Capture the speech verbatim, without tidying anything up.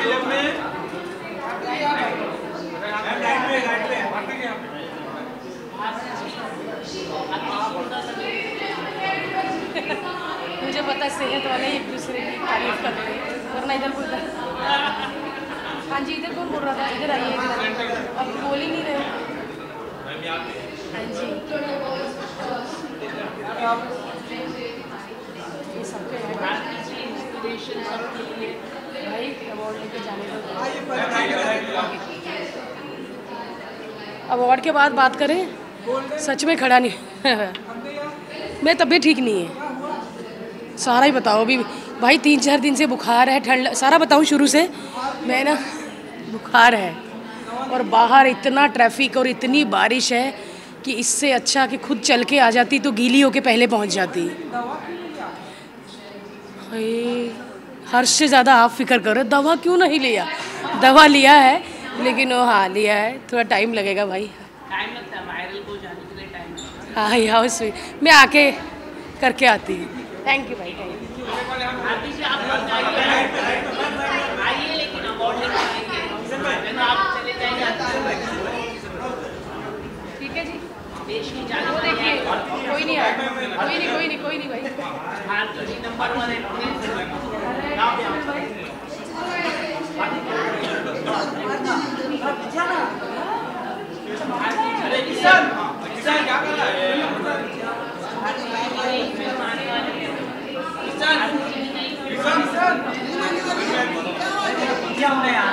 मुझे पता सेहत वाले एक दूसरे की तारीफ कर रहे हैं, वरना इधर कोई हाँ जी इधर कौन बोल रहा था, इधर आइए इधर, अब बोल ही नहीं रहे। हाँ जी ये सबके भाई अवार्ड लेके जाने का। अवार्ड के बाद बात करें, सच में खड़ा नहीं मैं तबीयत ठीक नहीं है, सारा ही बताओ अभी भाई, तीन चार दिन से बुखार है, ठंड, सारा बताऊँ शुरू से। मैं ना बुखार है और बाहर इतना ट्रैफिक और इतनी बारिश है कि इससे अच्छा कि खुद चल के आ जाती तो गीली होके पहले पहुंच जाती। हर्ष से ज़्यादा आप फिक्र करो, दवा क्यों नहीं लिया? दवा लिया है लेकिन वो हाँ लिया है, थोड़ा टाइम लगेगा भाई, टाइम लगता है वायरल को जाने के लिए, टाइम लगता है। हाँ यहाँ उसमें मैं आके करके आती हूँ। थैंक यू भाई, थैंक यू। आइए लेकिन अवार्ड लेकर आएंगे, आप चले जाएंगे। ठीक है जी, देश की जान वो देखिए कोई नहीं आया, कोई नहीं कोई नहीं कोई नहीं भाई, भारत की नंबर वन है। अरे किसान किसान क्या कर रहा है? किसान किसान